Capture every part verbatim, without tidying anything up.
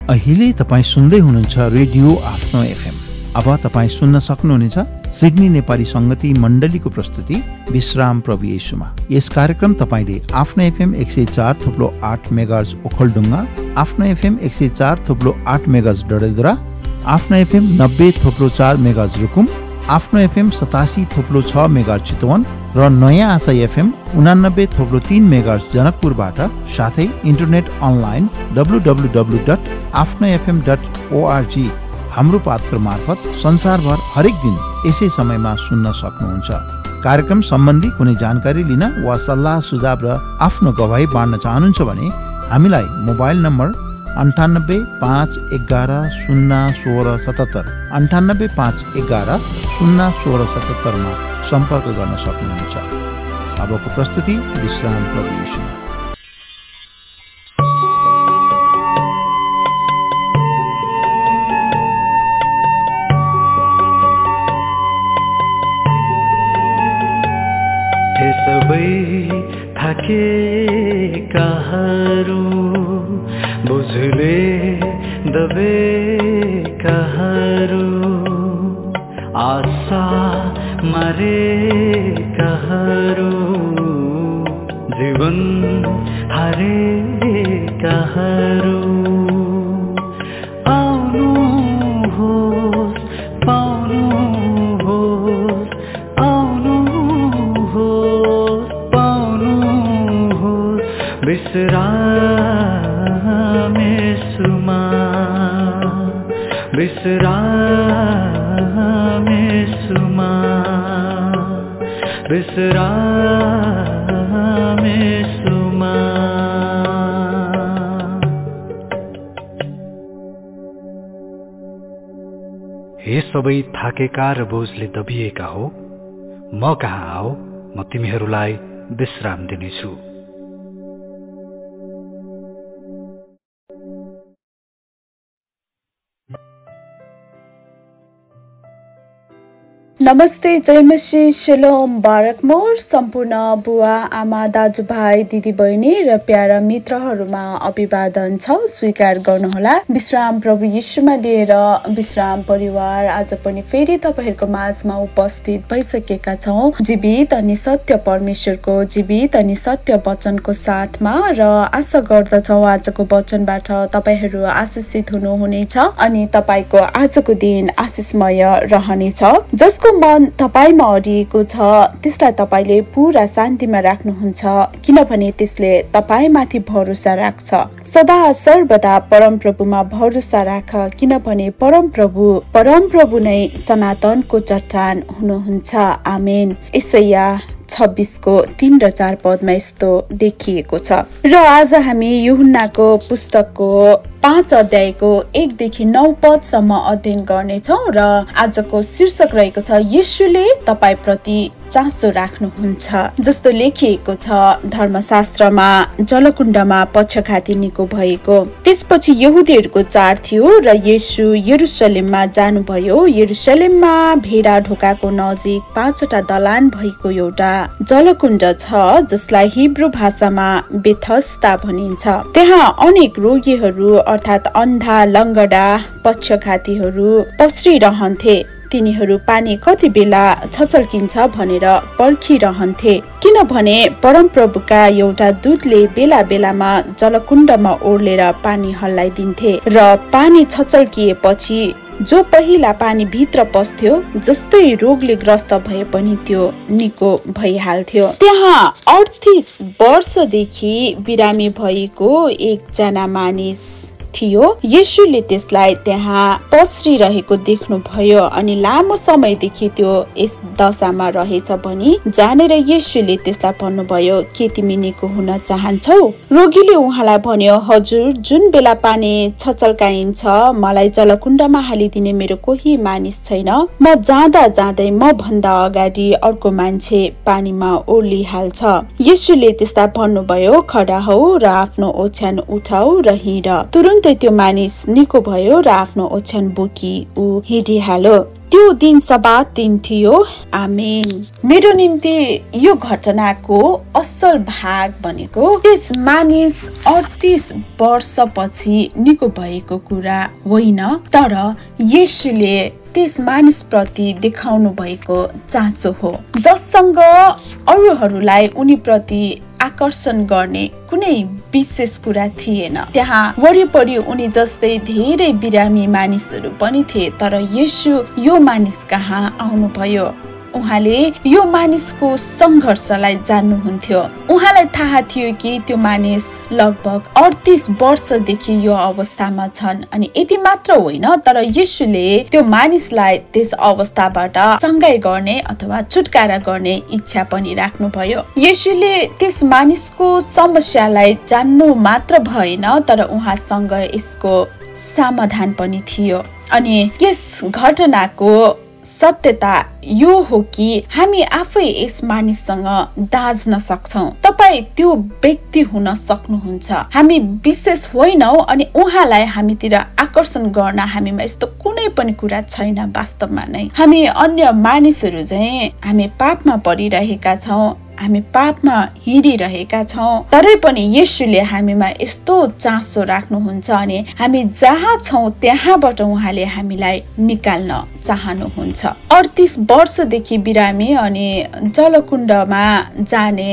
अहिले तपाईँ सुन्दै हुनुहुन्छ रेडियो आफ्नो एफएम। अब तपाईँ सुन्न सक्नुहुनेछ सिडनी नेपाली संगति मण्डलीको प्रस्तुति विश्राम प्रभु येशूमा। यस कार्यक्रम तपाईँले आफ्नो एफएम एक सय चार थुप्लो आठ मेगाहर्ज ओखलढुङ्गा, आफ्नो एफएम एक सय चार थुप्लो आठ मेगाहर्ज डडेलधुरा, आफ्नो एफएम नब्बे थुप्लो चार मेगाहर्ज रुकुम, आफ्नो एफएम सतासी थुप्लो छ मेगाहर्ज चितवन र नयाँ आशा एफएम उनानब्बे थुप्लो तीन मेगाहर्ज जनकपुरबाट, साथै internet online W W W dot आफ्नो एफएम डट ओआरजी हाम्रो पात्र मार्फत संसारभर हरेक दिन यसै समयमा सुन्न सक्नुहुन्छ। कार्यक्रम सम्बन्धी कुनै जानकारी लिन वा सल्लाह सुझाव र आफ्नो गवाही बाँड्न चाहनुहुन्छ भने हामीलाई मोबाइल नम्बर अन्ठानब्बे पाँच एघार शून्य सोह्र सतहत्तर अन्ठानब्बे पाँच एघार शून्य सोह्र सतहत्तरमा सम्पर्क गर्न सक्नुहुन्छ। अबको प्रस्तुति विश्राम प्रभु येशूमा। थाकेकाहरू बुझले दबेकाहरू आशा मरेकाहरू जीवन हारेकाहरू आउनुहोस् पाउनुहोस् आउनुहोस् पाउनुहोस् विश्राम येशूमा विश्राम येशूमा विश्राम येशूमा। हे सबै थाकेका र बोझले दबिएका हो, म कहाँ आओ, म तिमीहरूलाई विश्राम दिनेछु। नमस्ते, जय मसीह, शेलोम, बारक मोर सम्पूर्ण बुवा आमा दाजुभाइ दिदीबहिनी र प्यारा मित्रहरूमा अभिवादन छ। स्वीकार गर्नुहोला। विश्राम प्रभु येशूमा लिएर विश्राम परिवार आज पनि फेरि तपाईहरुको माझमा उपस्थित भइसकेका छौं, जीवित अनि सत्य परमेश्वरको जीवित अनि सत्य वचनको साथमा, र आशा गर्दछौं आजको वचनबाट तपाईहरु आशीषित हुनुहुनेछ अनि तपाईको आजको दिन आशीषमय रहनेछ। जसको मन तपाईमा अडिएको छ त्यसलाई तपाईले पूरा शान्तिमा राख्नुहुन्छ, किनभने त्यसले तपाईमाथि भरोसा राख्छ। सदा सर्वदा परम प्रभुमा भरोसा राख, किनभने परम प्रभु परम प्रभु नै सनातनको चट्टान हुनुहुन्छ। आमेन। ईशाया छब्बीस को तीन र चार पदमा यस्तो लेखिएको छ। र आज हामी यूहन्नाको पुस्तकको पाँच अध्यायको एकदेखि नौ पदसम्म अध्ययन गर्नेछौँ र आजको शीर्षक रहेको छ येशूले तपाईँ प्रति चासो राख्नुहुन्छ। जस्तो लेखिएको छ धर्मशास्त्रमा जलकुण्डमा पक्षघाती निको भएको। त्यसपछि यहुदीहरूको चाड थियो र येशू यरुशलेममा जानुभयो। यरुशलेममा भेडा ढोकाको नजिक पाँचवटा दलान भएको एउटा जलकुण्ड छ, जसलाई हिब्रू भाषामा बेथस्दा भनिन्छ। त्यहाँ अनेक रोगीहरू अर्थात अन्धा, लङ्गडा, पक्षघातीहरू पस्रिरहन्थे। तिनीहरू पानी कति बेला छचल्किन्छ भनेर पर्खिरहन्थे, किनभने परमप्रभुका एउटा दूतले बेला बेलामा जलकुण्डमा ओर्लेर पानी हल्लाइदिन्थे र पानी छचल्किएपछि जो पहिला पानी भित्र पस्थ्यो, जस्तै रोगले ग्रस्त भए पनि त्यो निको भइहाल्थ्यो। त्यहाँ अडतीस वर्षदेखि बिरामी भएको एकजना मानिस थियो। येशूले त्यसलाई त्यहाँ पस्रिरहेको देख्नुभयो अनि लामो समयदेखि त्यो यस दशामा रहेछ भनी जानेर येशूले त्यसलाई भन्नुभयो, के तिमी निको हुन चाहन्छौ? रोगीले उहाँलाई भन्यो, हजुर, जुन बेला पानी छचल्काइन्छ मलाई जलकुण्डमा हालिदिने मेरो कोही मानिस छैन। म जाँदा जाँदै म भन्दा अगाडि अर्को मान्छे पानीमा ओर्लिहाल्छ। येशूले त्यसलाई भन्नुभयो, खडा हौ र आफ्नो ओछ्यान उठाऊ र हिँड। तुरुन्तै त्यो मानिस निको भयो र आफ्नो ओछ्यान बोकी ऊ हिँडिहाल्यो। त्यो दिन सबात दिन थियो। आमेन। मेरो निम्ति यो घटनाको असल भाग भनेको त्यस मानिस अडतीस वर्षपछि निको भएको कुरा होइन, तर येशूले त्यस मानिस प्रति देखाउनु भएको चासो हो, जससँग अरूहरूलाई उनी प्रति आकर्षण गर्ने कुनै विशेष कुरा थिएन। त्यहाँ वरिपरि उनी जस्तै धेरै बिरामी मानिसहरू पनि थिए, तर येशू यो मानिस कहाँ आउनुभयो। उहाँले यो मानिसको संघर्षलाई जान्नुहुन्थ्यो। उहाँलाई थाहा थियो कि त्यो मानिस लगभग अडतीस वर्षदेखि यो अवस्थामा छन्, अनि यति मात्र होइन, तर येशूले त्यो मानिसलाई त्यस अवस्थाबाट चङ्गाई गर्ने अथवा छुटकारा गर्ने इच्छा पनि राख्नुभयो। येशूले त्यस मानिसको समस्यालाई जान्नु मात्र भएन, तर उहाँसँग यसको समाधान पनि थियो। अनि यस घटनाको सत्यता यो हो कि हामी आफै यस मानिससँग दाज्न सक्छौं। तपाई त्यो व्यक्ति हुन सक्नुहुन्छ। हामी विशेष होइनौ अनि उहाँलाई हामीतिर आकर्षण गर्न हामीमा यस्तो कुनै पनि कुरा छैन। वास्तवमा नै हामी अन्य मानिसहरू चाहिँ हामी पापमा परिरहेका छौं, हामी पापमा हिँडिरहेका छौं, तरै पनि येशूले हामीमा यस्तो चासो राख्नुहुन्छ अनि हामी जहाँ छौं त्यहाँबाट उहाँले हामीलाई निकाल्न चाहनुहुन्छ। अडतीस वर्षदेखि बिरामी अनि जलकुण्डमा जाने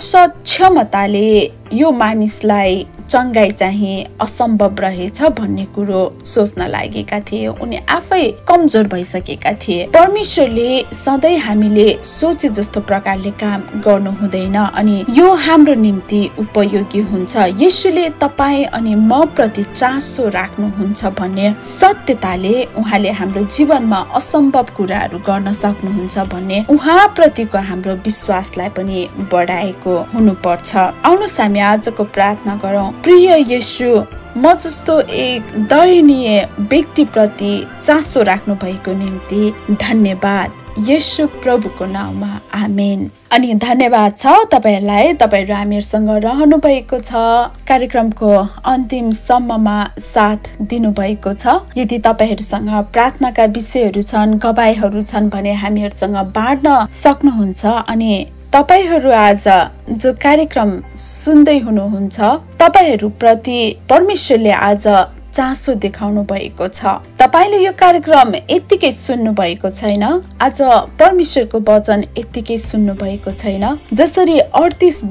असक्षमताले यो मानिसलाई चङ्गाई चाहिँ असम्भव रहेछ भन्ने कुरो सोच्न लागेका थिए। उनी आफै कमजोर भइसकेका थिए। परमेश्वरले सधैँ हामीले सोचे जस्तो प्रकारले काम गर्नु हुँदैन अनि यो हाम्रो निम्ति उपयोगी हुन्छ। येशूले तपाईँ अनि म प्रति चासो राख्नुहुन्छ भन्ने सत्यताले उहाँले हाम्रो जीवनमा असम्भव कुराहरू गर्न सक्नुहुन्छ भन्ने उहाँ प्रतिको हाम्रो विश्वासलाई पनि बढाएको हुनुपर्छ। आउनुहोस् हामी आजको प्रार्थना गरौं। प्रिय येशू, म जस्तो एक दयनीय व्यक्ति प्रति चासो राख्नु भएको निम्ति धन्यवाद। येशू प्रभुको नाममा आमेन। अनि धन्यवाद छ तपाईहरुलाई, तपाईहरु हामीहरुसँग रहनु भएको छ, कार्यक्रमको अन्तिम सम्ममा साथ दिनु भएको छ। यदि तपाईहरुसँग प्रार्थनाका विषयहरू छन्, गवाईहरू छन् भने हामीहरुसँग बाँड्न सक्नुहुन्छ। अनि तपाईहरु आज जो कार्यक्रम सुन्दै हुनुहुन्छ, तपाईहरु प्रति परमेश्वरले आज चासो देखाउनु भएको छ। तपाईले यो कार्यक्रम यतिकै सुन्नु भएको छैन, आज परमेश्वरको वचन यतिकै सुन्नु भएको छैन। जसरी अडतीस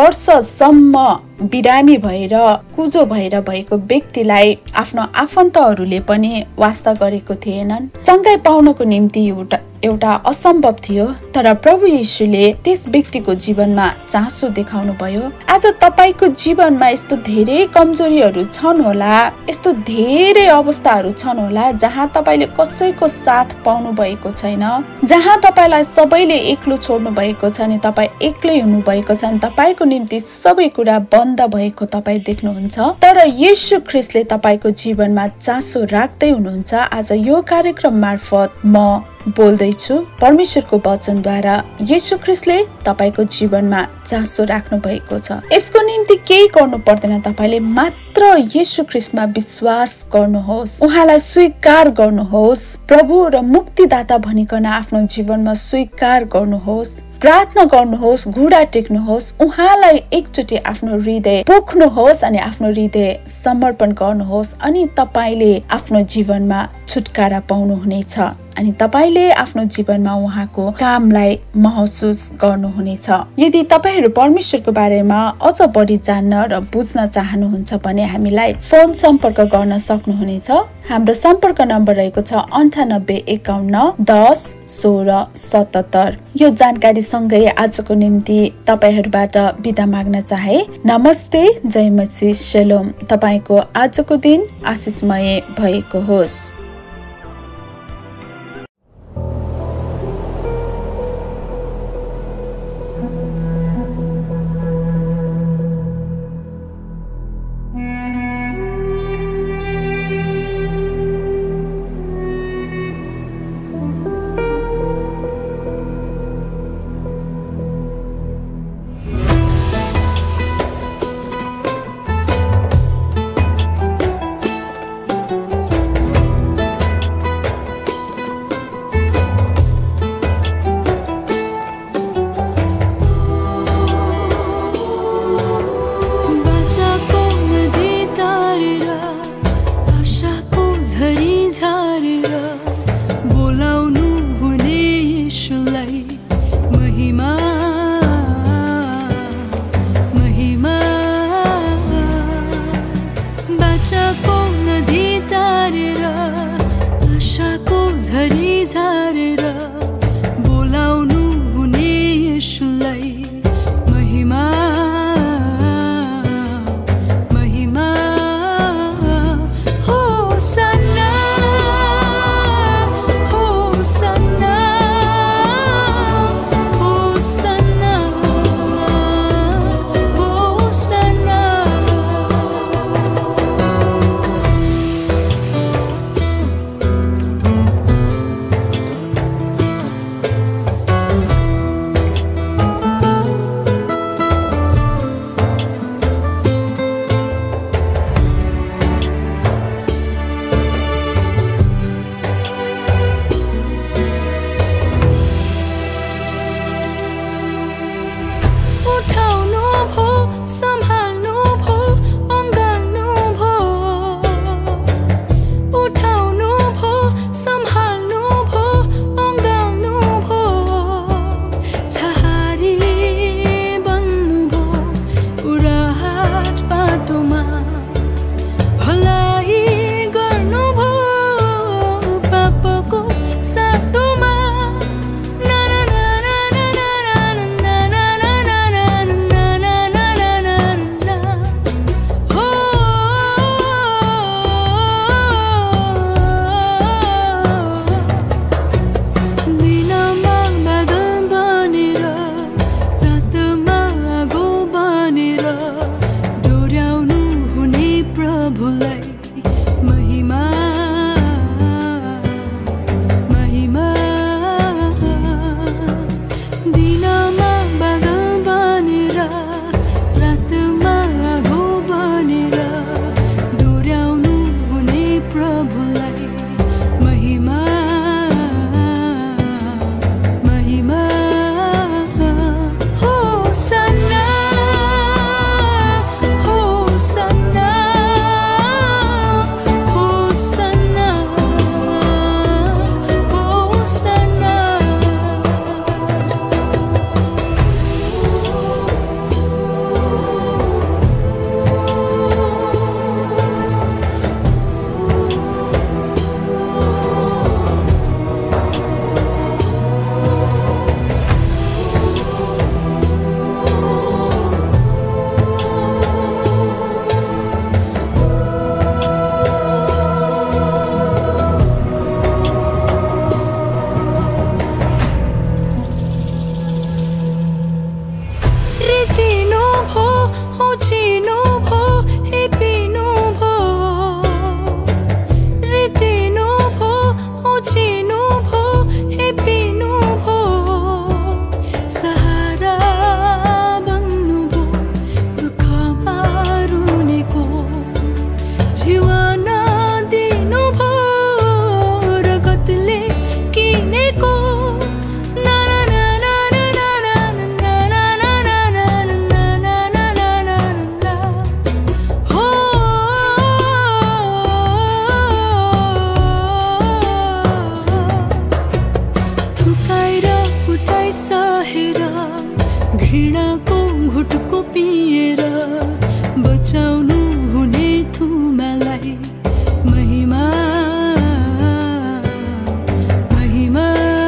वर्षसम्म बिरामी भएर कुजो भएर भएको व्यक्तिलाई आफ्नो आफन्तहरूले पनि वास्ता गरेको थिएनन्, चङ्गाई पाउनको निम्ति एउटा एउटा असम्भव थियो, तर प्रभु येशूले त्यस व्यक्तिको जीवनमा चासो देखाउनु भयो। आज तपाईको जीवनमा यस्तो धेरै कमजोरीहरू छन् होला, यस्तो धेरै अवस्थाहरू छन् होला जहाँ तपाईले कसैको साथ पाउनु भएको छैन, जहाँ तपाईलाई सबैले एक्लो छोड्नु भएको छ नि तपाई एक्लै हुनु भएको छ, तपाईको निम्ति सबै कुरा बन्द भएको तपाई देख्नुहुन्छ। तर येशू ख्रीष्टले तपाईको जीवनमा चासो राख्दै हुनुहुन्छ। आज यो कार्यक्रम मार्फत म बोल्दैछु, परमेश्वरको वचनद्वारा येशू ख्रीष्टले तपाईको जीवनमा चासो राख्नु भएको छ। यसको निम्ति केही गर्नु पर्दैन, तपाईले मात्र येशू ख्रीष्टमा विश्वास गर्नुहोस्, उहाँलाई स्वीकार गर्नुहोस्, प्रभु र मुक्तिदाता भनिकन आफ्नो जीवनमा स्वीकार गर्नुहोस्, प्रार्थना गर्नुहोस्, घुँडा टेक्नुहोस्, उहाँलाई एकचोटि आफ्नो हृदय पोख्नुहोस् अनि आफ्नो हृदय समर्पण गर्नुहोस् अनि तपाईले आफ्नो जीवनमा छुटकारा पाउनुहुनेछ अनि तपाईले आफ्नो जीवनमा उहाँको कामलाई महसुस गर्नुहुनेछ। यदि तपाईहरु परमेश्वरको बारेमा अझ बढी जान्न र बुझ्न चाहनुहुन्छ भने हामीलाई फोन सम्पर्क गर्न सक्नुहुनेछ। हाम्रो सम्पर्क नम्बर रहेको छ अन्ठानब्बे एकाउन्न दस सोह्र सतहत्तर। यो जानकारी सँगै आजको निम्ति तपाईहरुबाट बिदा माग्न चाहे। नमस्ते, जय मसीह, शलोम। तपाईको आजको दिन आशीषमय भएको होस्। घृणाको घुटको पिएर बचाउनु हुने थुमालाई महिमा महिमा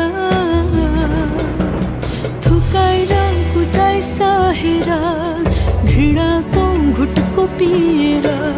थुकाएर कुटाइ सहेर घृणाको घुटको पिएर